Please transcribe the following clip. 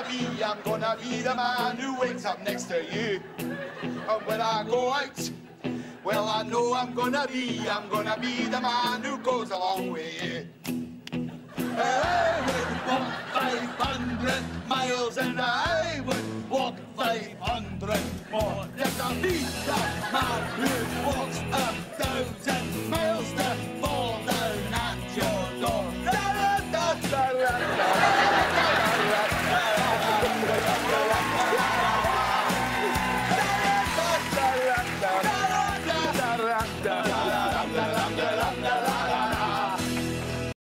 gonna be the man who wakes up next to you. And when I go out, well, I know I'm gonna be the man who goes along with you. I would walk 500 miles and I would walk 500